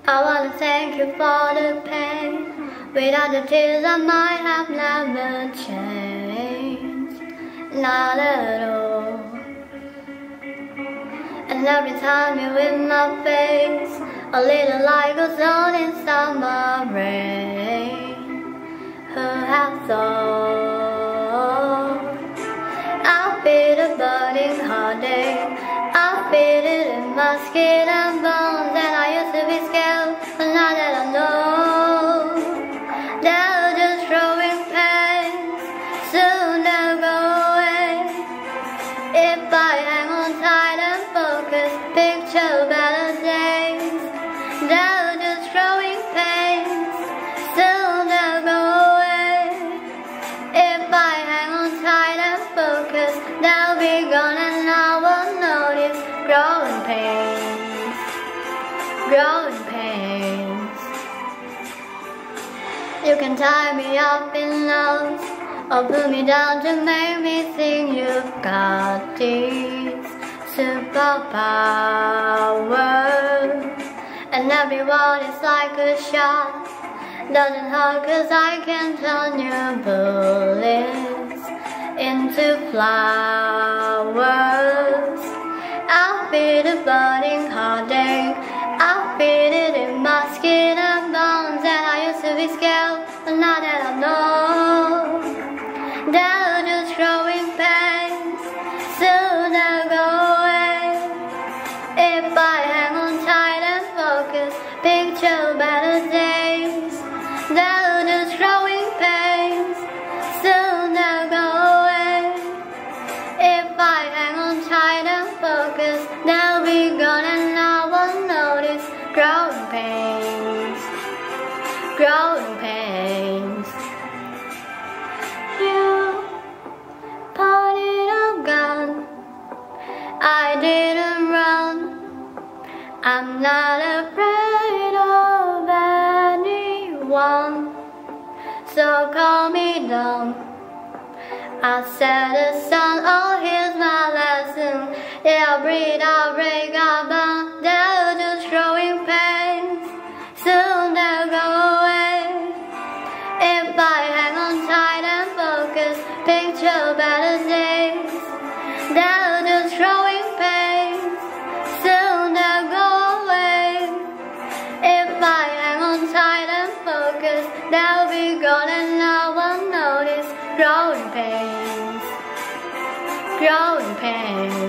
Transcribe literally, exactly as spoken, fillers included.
I wanna thank you for the pain. Without the tears I might have never changed, not at all. And every time you're in my face, a little light goes on inside my brain. Who have thought I'll feel the burning heartache, I feel it in my skin and bones. And I used to be scared, but now that I know they're just growing pains, soon they'll go away. If I hang on tight and focus, picture better days. They're just growing pains, soon they'll go away. If I hang on tight and focus, they'll be gone and I won't notice. Growing pains, growing pains. You can tie me up in knots or put me down to make me think you've got these superpowers. And everyone is like a shot, doesn't hurt cause I can turn your bullets into flowers. I feel the burning heartache, I feel it in my skin and bones. And I used to be scared, but now that I know they're just growing pains, soon they'll go away. If I hang on tight and focus, picture better days. They're just growing pains, soon they'll go away. If I hang on tight and focus, they'll be gone and I won't notice. Growing pains, growing pains. You pointed a gun, I didn't run. I'm not afraid of anyone, so call me dumb. I said the sun, oh here's my lesson. Yeah, I'll breathe, I'll break, I'll burn. They're just growing pains, soon they'll go away. If I hang on tight and focus, picture better days. They're just growing pains, soon they'll go away. If I hang on tight and focus, they'll be gone and I won't notice. Growing pains, growing pains.